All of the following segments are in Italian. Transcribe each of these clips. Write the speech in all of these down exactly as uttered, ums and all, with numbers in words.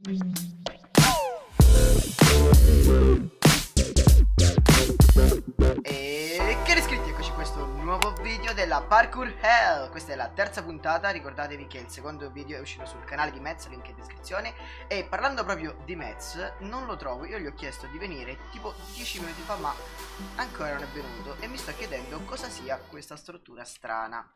E che riscritti, eccoci questo nuovo video della Parkour Hell. Questa è la terza puntata, ricordatevi che il secondo video è uscito sul canale di Mez, link in descrizione. E parlando proprio di Mez, non lo trovo, io gli ho chiesto di venire tipo dieci minuti fa ma ancora non è venuto. E mi sto chiedendo cosa sia questa struttura strana.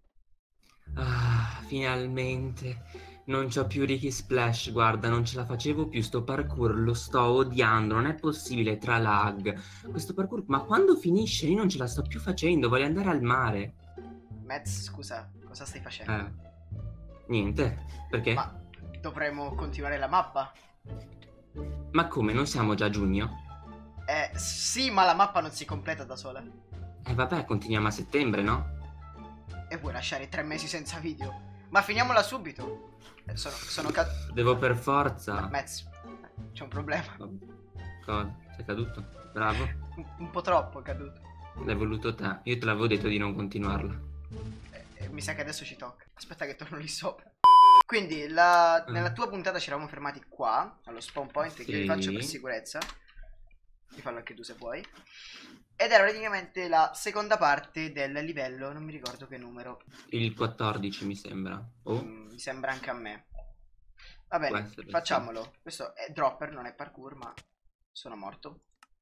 Ah, finalmente. Non c'ho più Ricky Splash, guarda, non ce la facevo più, sto parkour lo sto odiando, non è possibile, tra lag. Questo parkour, ma quando finisce? Io non ce la sto più facendo, voglio andare al mare. Mez, scusa, cosa stai facendo? Eh, niente, perché? Ma dovremmo continuare la mappa? Ma come, non siamo già a giugno? Eh, sì, ma la mappa non si completa da sola. Eh vabbè, continuiamo a settembre, no? E vuoi lasciare tre mesi senza video? Ma finiamola subito. Eh, sono, sono ca... Devo per forza. Mez, c'è un problema. Vabbè. Cosa? Sei caduto? Bravo. Un, un po' troppo caduto. L'hai voluto te, io te l'avevo detto di non continuarla. Eh, eh, mi sa che adesso ci tocca. Aspetta che torno lì sopra. Quindi, la... nella tua puntata ci eravamo fermati qua, allo spawn point, Sì. che io vi faccio per sicurezza. Ti fallo anche tu se vuoi. Ed era praticamente la seconda parte del livello, non mi ricordo che numero. Il quattordici mi sembra. Oh, Mm, mi sembra anche a me. Va bene, può essere, facciamolo. Sì. Questo è dropper, non è parkour, ma sono morto.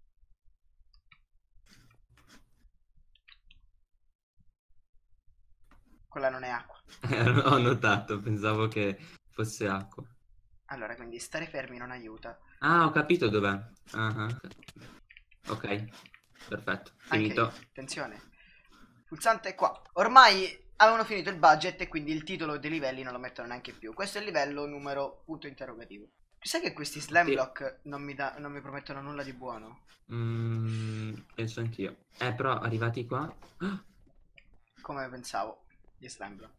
Quella non è acqua. Ho notato, pensavo che fosse acqua. Allora, quindi stare fermi non aiuta. Ah, ho capito dov'è. Ah, ok, perfetto, finito. Anche io. Attenzione. Pulsante è qua. Ormai avevano finito il budget e quindi il titolo dei livelli non lo mettono neanche più. Questo è il livello numero punto interrogativo. Sai che questi slam Sì. block non mi, da, non mi promettono nulla di buono? Mm, penso anch'io. Eh, però arrivati qua... Ah, Come pensavo, gli slam block.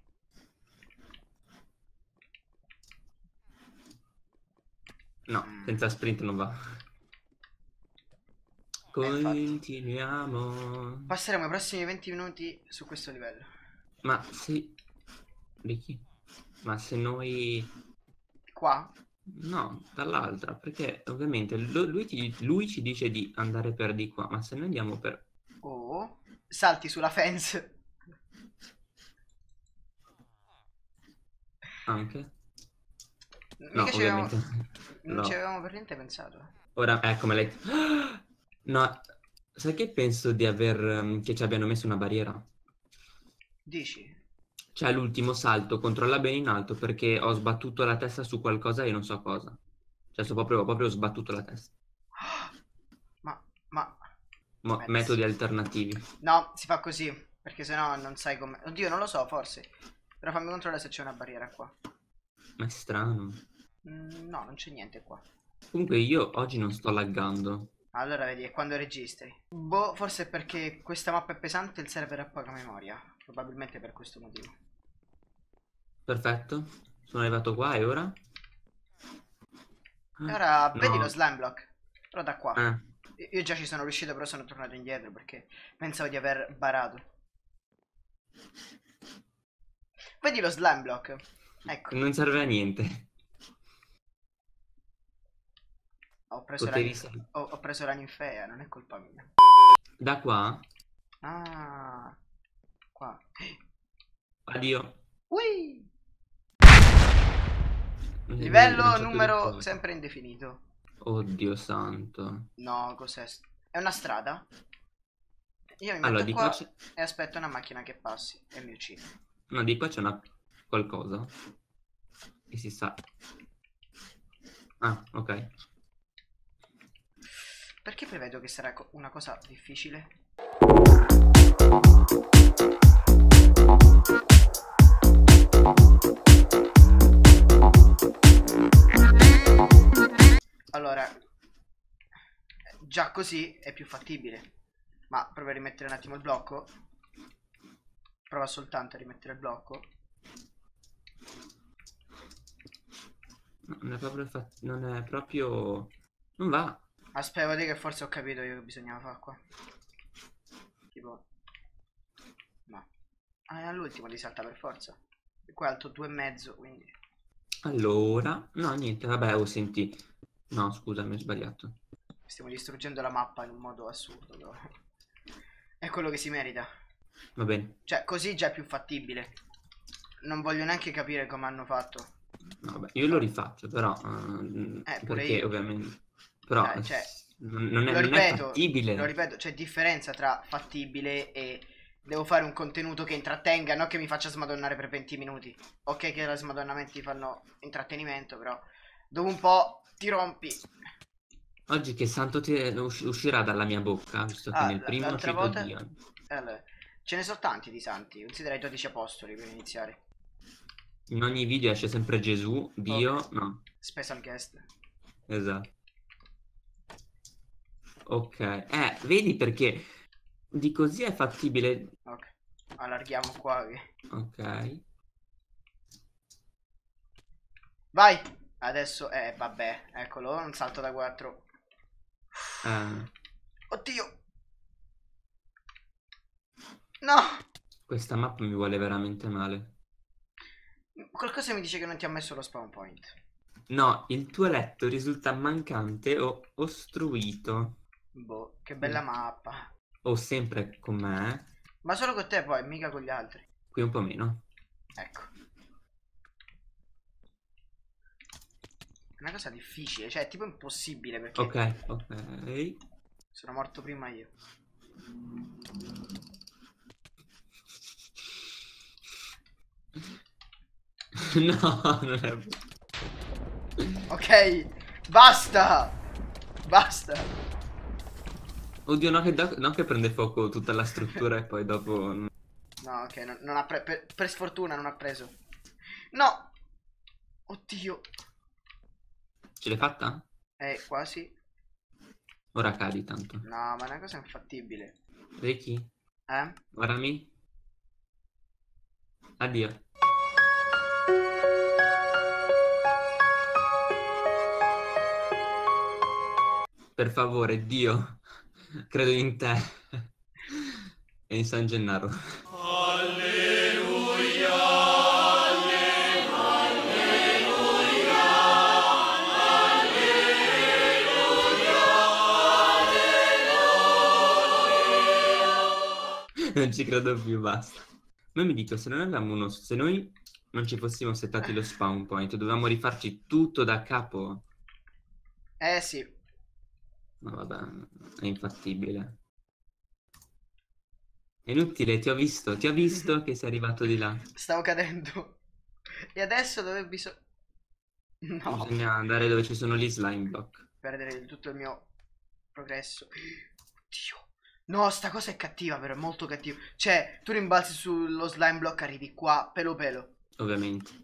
no, Mm. senza sprint non va. Eh, Continuiamo. Passeremo i prossimi venti minuti su questo livello. Ma se... Ricky? Ma se noi... Qua? No, dall'altra, perché ovviamente lo- lui, ti- lui ci dice di andare per di qua, ma se noi andiamo per... Oh, salti sulla fence. Anche? Mica No, ci avevamo... ovviamente. Non No. ci avevamo per niente pensato. Ora, ecco, me l'hai... Ah! No, sai che penso di aver... um, che ci abbiano messo una barriera? Dici? Cioè, l'ultimo salto, controlla bene in alto, perché ho sbattuto la testa su qualcosa e non so cosa. Cioè, so proprio, ho proprio sbattuto la testa. Ma, ma... Mo- Mez. metodi alternativi. No, si fa così, perché sennò non sai come... Oddio, non lo so, forse. Però fammi controllare se c'è una barriera qua. Ma è strano. Mm, no, non c'è niente qua. Comunque io oggi non sto laggando. Allora vedi, è quando registri. Boh, forse è perché questa mappa è pesante e il server ha poca memoria. Probabilmente per questo motivo. Perfetto. Sono arrivato qua e ora? E ora No. vedi lo slime block. Però da qua. Eh. Io già ci sono riuscito, però sono tornato indietro perché pensavo di aver barato. Vedi lo slime block? Ecco. Non serve a niente. Ho preso, la Potevi... ninf- ho, ho preso la ninfea, non è colpa mia. Da qua? Ah, qua. Addio. Ui! Non Livello c'ho più numero ricordo. sempre indefinito. Oddio santo. No, cos'è? È una strada? Io mi metto Allora, di qua qua c'è... e aspetto una macchina che passi e mi uccide. No, di qua c'è una... qualcosa. E si sa... Ah, ok. Perché prevedo che sarà co- una cosa difficile? Allora, già così è più fattibile. Ma prova a rimettere un attimo il blocco. Prova soltanto a rimettere il blocco. No, non è proprio... fa- non è proprio... Non va. Aspetta, vedi che forse ho capito io che bisognava fare qua. Tipo... No. Ah, è all'ultimo di salta per forza. E qua è alto due e mezzo, quindi... Allora, no, niente, vabbè, oh, senti. No, scusa, mi ho sbagliato. Stiamo distruggendo la mappa in un modo assurdo, però. È quello che si merita. Va bene. Cioè, così già è più fattibile. Non voglio neanche capire come hanno fatto. No, vabbè, io lo rifaccio, però... uh, Eh, pure perché io. ovviamente... Però Dai, cioè, non, non è, lo non è ripeto, fattibile. lo ripeto, c'è differenza tra fattibile e devo fare un contenuto che intrattenga, non che mi faccia smadonnare per venti minuti. Ok che la smadonnamenti fanno intrattenimento, però dopo un po' ti rompi. Oggi che santo ti usci- uscirà dalla mia bocca, visto che Ah, nel primo è l'altra uscito volta... Dio. Allora, ce ne sono tanti di santi, considera i dodici apostoli per iniziare. In ogni video esce sempre Gesù, Dio, Ok. no, Special guest. esatto. Ok, eh, vedi perché di così è fattibile. Ok, allarghiamo qua. Che... Ok. Vai! Adesso, eh, vabbè, eccolo, un salto da quattro. Eh, Oddio! No! questa mappa mi vuole veramente male. Qualcosa mi dice che non ti ha messo lo spawn point. No, il tuo letto risulta mancante o ostruito. Boh, che bella Mm. mappa. O sempre con me, Ma solo con te poi, mica con gli altri. qui un po' meno. Ecco. È una cosa difficile, cioè è tipo impossibile perché Ok, ok. sono morto prima io. No, non è... Ok, basta! Basta! Oddio, no che, da- no che prende fuoco tutta la struttura e poi dopo... No, ok, non, non ha pre per, per sfortuna non ha preso. No! Oddio. Ce l'hai fatta? Eh, quasi. Ora cadi tanto. No, ma è una cosa infattibile. Ricky, Eh? guardami. Addio. Per favore, Dio, credo in te e in San Gennaro. Non ci credo più, basta. Ma mi dico, se non avevamo uno, se noi non ci fossimo settati lo spawn point, dovevamo rifarci tutto da capo. Eh sì. Ma vabbè, è infattibile. È inutile, ti ho visto, ti ho visto che sei arrivato di là. Stavo cadendo. E adesso dove bisogna... No. Bisogna andare dove ci sono gli slime block. Perdere tutto il mio progresso. Oddio. No, sta cosa è cattiva, però è molto cattiva. Cioè, tu rimbalzi sullo slime block, arrivi qua, pelo pelo. Ovviamente.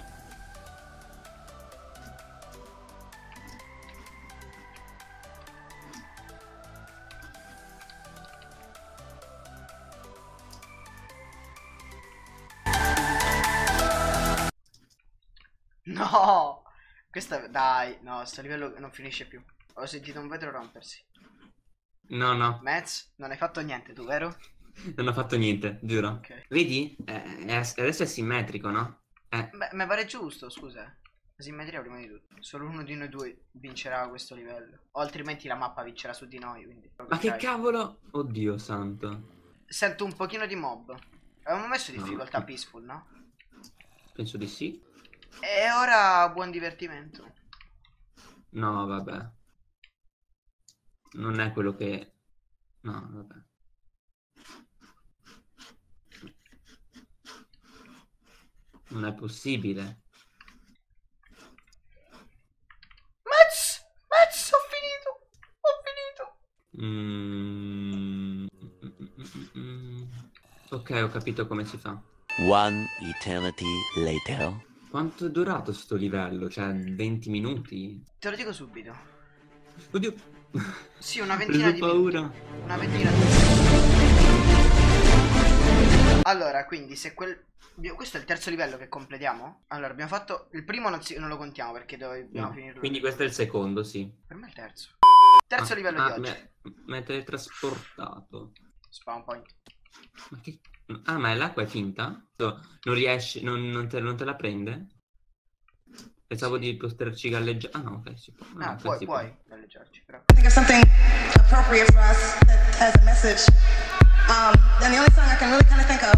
No! Questa... Dai, no, sto livello non finisce più. Ho sentito un vetro rompersi. No, no, Mez, non hai fatto niente tu, vero? non ho fatto niente, giuro. Ok. Vedi? Eh, è- adesso è simmetrico, no? Eh, Beh, mi pare giusto, scusa. La simmetria prima di tutto. Solo uno di noi due vincerà questo livello. O altrimenti la mappa vincerà su di noi, quindi... ma che Dai. cavolo? Oddio santo. Sento un pochino di mob. Avevamo messo No. difficoltà peaceful, no? Penso di sì. E ora buon divertimento. No, vabbè. Non è quello che... No, vabbè. Non è possibile. Mez! Mez, ho finito! Ho finito! Mm, mm, mm, mm. Ok, ho capito come si fa. One eternity later. Quanto è durato sto livello? Cioè, venti minuti? Te lo dico subito. Oddio. Sì, una Ho ventina preso di paura. minuti. Una ventina di Allora, quindi se quel... Questo è il terzo livello che completiamo? Allora, abbiamo fatto... Il primo non, si... non lo contiamo perché dobbiamo No, finirlo. quindi questo è il secondo, sì. Per me è il terzo. Terzo Ah, livello ah, di oggi. mi mi hai teletrasportato. Spawn point. Ma che... Ah, ma l'acqua è finta? Non riesci, non, non te, non te la prende? Pensavo Sì. di poterci galleggiare. Ah no, ok, si può. Ah, Ah, ok, puoi, si puoi può. galleggiarci, però. think of something appropriate for us that has a message. Um, and the only song I can really kind of think of.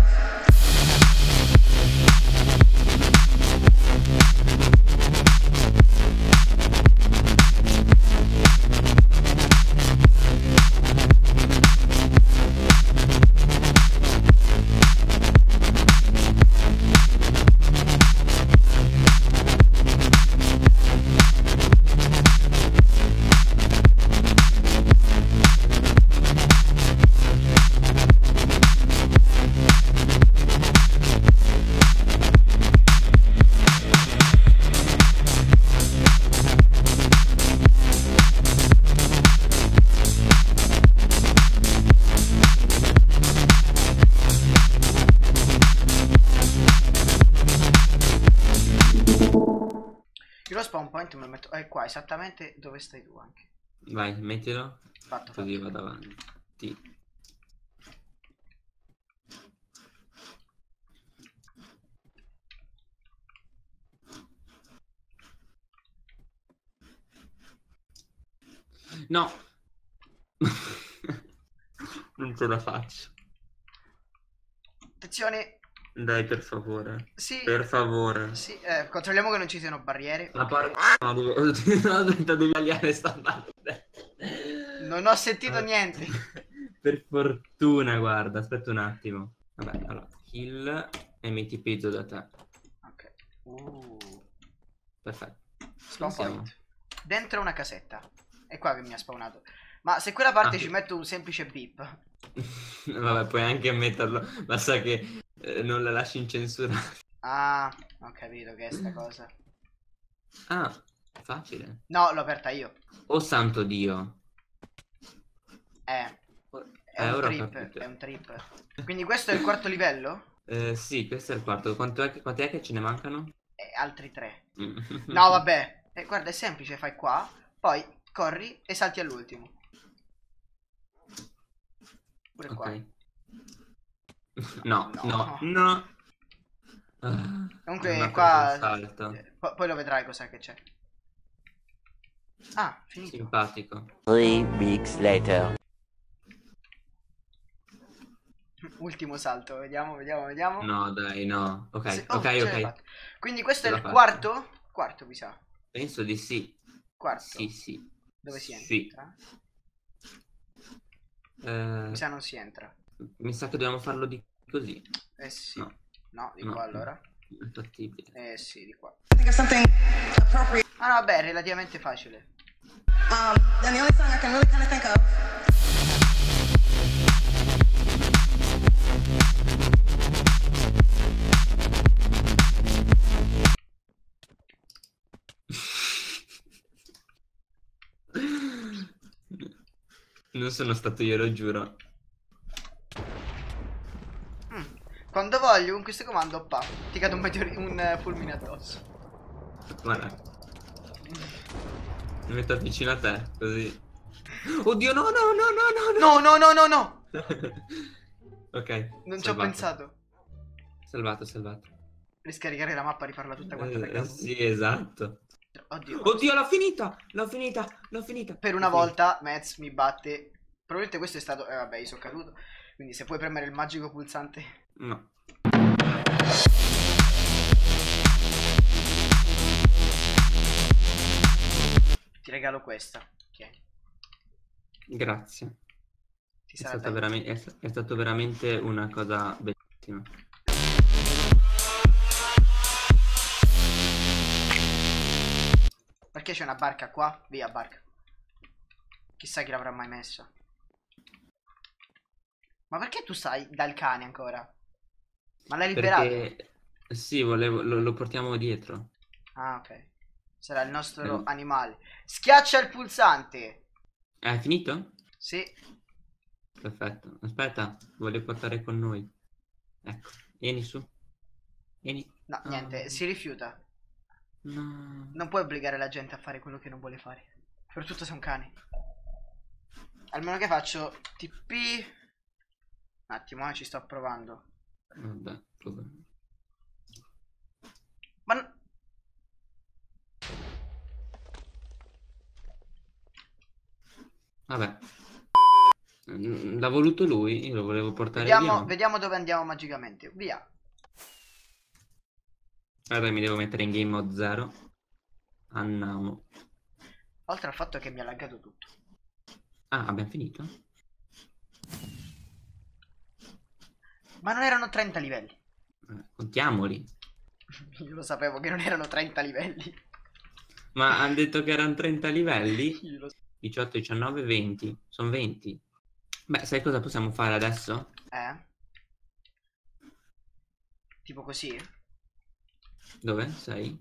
Io lo spawn point me lo metto. È qua, esattamente dove stai tu anche. Vai, mettilo. Fatto, Così fatto. vado avanti. No. Non ce la faccio. Attenzione. Dai, per favore. Sì. Per favore. Sì, eh, controlliamo che non ci siano barriere. La Ok. par- no, devo... no, aspetta, devi tagliare sta parte. Non ho sentito Ah, niente. Per fortuna, guarda, aspetta un attimo. Vabbè, allora, kill e mi tipizzo da te. Ok. Uh. Perfetto. Spawn Ci siamo. point. Dentro una casetta. È qua che mi ha spawnato. Ma se quella parte Ah, ci sì. metto un semplice beep. Vabbè, puoi anche metterlo. Basta che eh, non la lasci incensurato. Ah, ho capito che è sta cosa. Ah, facile. No, l'ho aperta io. Oh santo Dio. Eh. È Eh, un ora ho trip, capito. è un trip. Quindi questo è il quarto livello? Eh, sì, questo è il quarto. Quanto è che, quanti è che ce ne mancano? E altri tre. Mm. No, vabbè. Eh, guarda, è semplice, fai qua, poi corri e salti all'ultimo. Pure qua. Ok. No, No. no, no. Ah, Comunque non ha qua... preso il salto. eh, po- poi lo vedrai cos'è che c'è. Ah, finito. Simpatico. Three weeks later. Ultimo salto, vediamo, vediamo, vediamo. No, dai, no. Ok, Sì, oh, ok, ce l'hai ok. fatta. Quindi questo Ce è l'ho il fatta. quarto? Quarto mi sa. Penso di sì. Quarto. Sì, sì. Dove si Sì. entra? Eh, Mi sa non si entra. mi sa che dobbiamo farlo di così. Eh sì. No. No, di No, qua allora. È fattibile. Eh sì, di qua. Think of something appropriate. Ah no, vabbè, è relativamente facile. Um, and the only song I can really kind of think of. Non sono stato io, lo giuro. Mm. Quando voglio con questo comando, pa, ti cade un, meteori- un eh, fulmine addosso. Guarda. Mi metto vicino a te, così. Oddio, no, no, no, no, no, No, no, no, no, no. Ok. Non ci ho salvato. pensato. Salvato, salvato. Riscaricare la mappa, rifarla tutta quanta da Eh, capo. sì, esatto. Oddio. Oddio, l'ho finita! L'ho finita! L'ho finita! Per una L'ho finita. volta Mez mi batte. Probabilmente questo è stato... Eh vabbè, io sono caduto. Quindi se puoi premere il magico pulsante. No. Ti regalo questa. Ok. Grazie. Ti È sarà stata d'aiuto. veramente, è, sta- è stato veramente una cosa bellissima. Perché c'è una barca qua? Via barca. Chissà chi l'avrà mai messa. Ma perché tu stai dal cane ancora? Ma l'hai liberato? Perché sì, volevo, lo, lo portiamo dietro. Ah, ok. Sarà il nostro Eh. animale. Schiaccia il pulsante. È finito? Sì. Perfetto. Aspetta, voglio portare con noi. Ecco, vieni su. Vieni. No, Ah. niente, si rifiuta. No. Non puoi obbligare la gente a fare quello che non vuole fare. Soprattutto se è un cane. Almeno che faccio T P. Un attimo, eh, ci sto provando. Vabbè, vabbè. Ma... n- Vabbè. Mm, L'ha voluto lui, io lo volevo portare Vediamo, via. vediamo dove andiamo magicamente. Via. Guarda, mi devo mettere in game mode zero. Andiamo. Oltre al fatto che mi ha laggato tutto. Ah, abbiamo finito? Ma non erano trenta livelli. Eh, contiamoli. Io lo sapevo che non erano trenta livelli. Ma hanno detto che erano trenta livelli? Io lo diciotto, diciannove, venti. Sono venti. Beh, sai cosa possiamo fare adesso? Eh? Tipo così? Dove sei?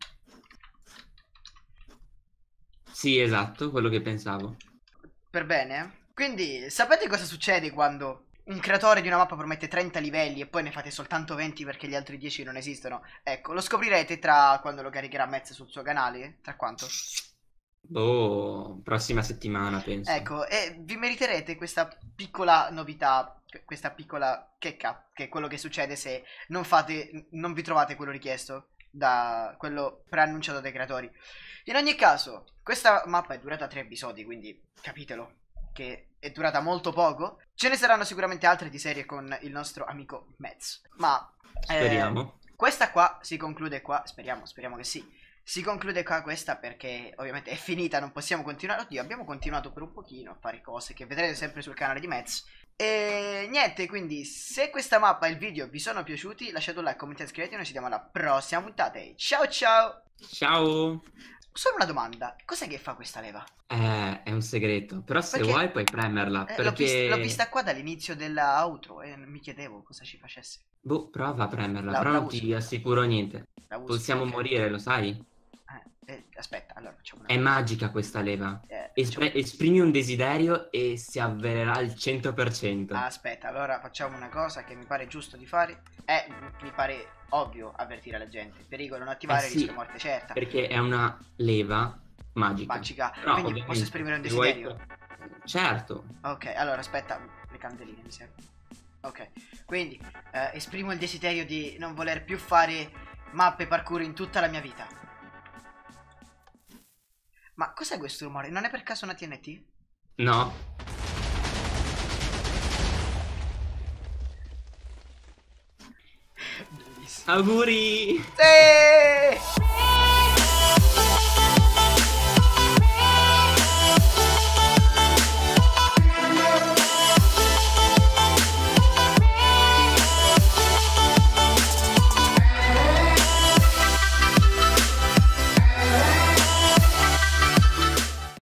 Sì, esatto, quello che pensavo. Per bene? Quindi, sapete cosa succede quando un creatore di una mappa promette trenta livelli e poi ne fate soltanto venti perché gli altri dieci non esistono? Ecco, lo scoprirete tra quando lo caricherà Metz sul suo canale. Tra quanto? Boh, prossima settimana penso. Ecco, e vi meriterete questa piccola novità, questa piccola checca, che è quello che succede se non fate, non vi trovate quello richiesto da quello preannunciato dai creatori. In ogni caso, questa mappa è durata tre episodi, quindi capitelo che è durata molto poco. Ce ne saranno sicuramente altre di serie con il nostro amico Metz, ma eh, Speriamo. questa qua si conclude qua, speriamo, speriamo che sì. Si conclude qua questa perché ovviamente è finita, non possiamo continuare. Oddio, abbiamo continuato per un pochino a fare cose che vedrete sempre sul canale di Metz. E niente, quindi se questa mappa e il video vi sono piaciuti, lasciate un like, commentate, iscrivetevi e noi ci vediamo alla prossima puntata. E ciao ciao! Ciao! Solo una domanda, cos'è che fa questa leva? Eh, è un segreto, però se Perché- vuoi puoi premerla, Eh, l'ho, vis- perché... l'ho vista qua dall'inizio della outro e mi chiedevo cosa ci facesse. Boh, prova a premerla, La- però la non uso. ti assicuro niente. La uso, Possiamo ok. morire, lo sai? Eh, eh, aspetta, allora facciamo una È cosa. magica questa leva. Eh, Espre- facciamo- esprimi un desiderio e si avvererà al cento per cento. Ah, aspetta, allora facciamo una cosa che mi pare giusto di fare. Eh, mi pare ovvio avvertire la gente. Pericolo non attivare, Eh sì, rischio morte certa. Perché è una leva magica. Magica. Però, Quindi ovviamente, posso esprimere un se vuoi- desiderio. Certo. Ok, allora aspetta, le candeline mi servono. Ok, quindi eh, esprimo il desiderio di non voler più fare mappe parkour in tutta la mia vita. Ma cos'è questo rumore? Non è per caso una T N T? No. Bellissimo. Auguri! Sì!